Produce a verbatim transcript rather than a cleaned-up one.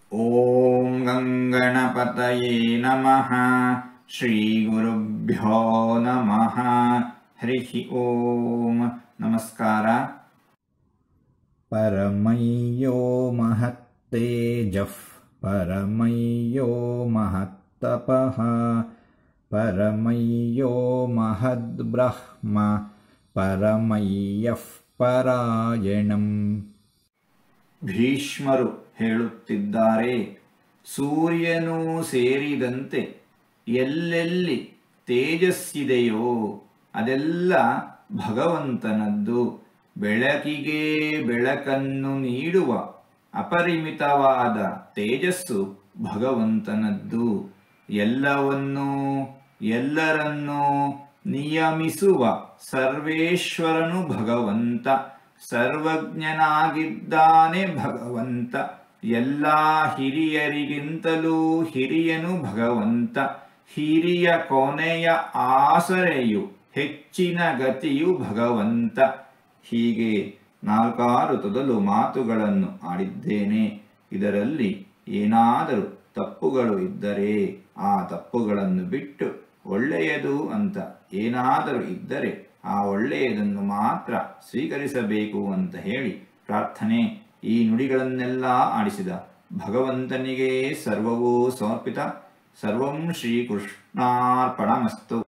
ಓಂ ಗಂಗಣಪತಯೇ ನಮಃ. ಶ್ರೀ ಗುರುಭ್ಯೋ ನಮಃ. ಹರಿ ಓಂ. ನಮಸ್ಕಾರ. ಪರಮಯ್ಯೋ ಮಹತ್ತೇಜಃ ಪರಮಯ್ಯೋ ಮಹತ್ತಪಃ ಪರಮಯ್ಯೋ ಮಹದ್ಬ್ರಹ್ಮ ಪರಮಯ್ಯಃ ಪರಾಯಣಂ. ಭೀಷ್ಮರು ಹೇಳುತ್ತಿದ್ದಾರೆ, ಸೂರ್ಯನೂ ಸೇರಿದಂತೆ ಎಲ್ಲೆಲ್ಲಿ ತೇಜಸ್ಸಿದೆಯೋ ಅದೆಲ್ಲ ಭಗವಂತನದ್ದು. ಬೆಳಕಿಗೆ ಬೆಳಕನ್ನು ನೀಡುವ ಅಪರಿಮಿತವಾದ ತೇಜಸ್ಸು ಭಗವಂತನದ್ದು. ಎಲ್ಲವನ್ನೂ ಎಲ್ಲರನ್ನೂ ನಿಯಮಿಸುವ ಸರ್ವೇಶ್ವರನು ಭಗವಂತ. ಸರ್ವಜ್ಞನಾಗಿದ್ದಾನೆ ಭಗವಂತ. ಎಲ್ಲ ಹಿರಿಯರಿಗಿಂತಲೂ ಹಿರಿಯನು ಭಗವಂತ. ಹಿರಿಯ ಕೊನೆಯ ಆಸರೆಯು ಹೆಚ್ಚಿನ ಗತಿಯು ಭಗವಂತ. ಹೀಗೆ ನಾಲ್ಕಾರು ತೊದಲು ಮಾತುಗಳನ್ನು ಆಡಿದ್ದೇನೆ. ಇದರಲ್ಲಿ ಏನಾದರೂ ತಪ್ಪುಗಳು ಇದ್ದರೆ ಆ ತಪ್ಪುಗಳನ್ನು ಬಿಟ್ಟು ಒಳ್ಳೆಯದು ಅಂತ ಏನಾದರೂ ಇದ್ದರೆ ಆ ಒಳ್ಳೆಯದನ್ನು ಮಾತ್ರ ಸ್ವೀಕರಿಸಬೇಕು ಅಂತ ಹೇಳಿ ಪ್ರಾರ್ಥನೆ. ಈ ನುಡಿಗಳನ್ನೆಲ್ಲ ಆಡಿಸಿದ ಭಗವಂತನಿಗೆ ಸರ್ವವೂ ಸಮರ್ಪಿತ. ಸರ್ವಂ ಶ್ರೀಕೃಷ್ಣಾರ್ಪಣಮಸ್ತು.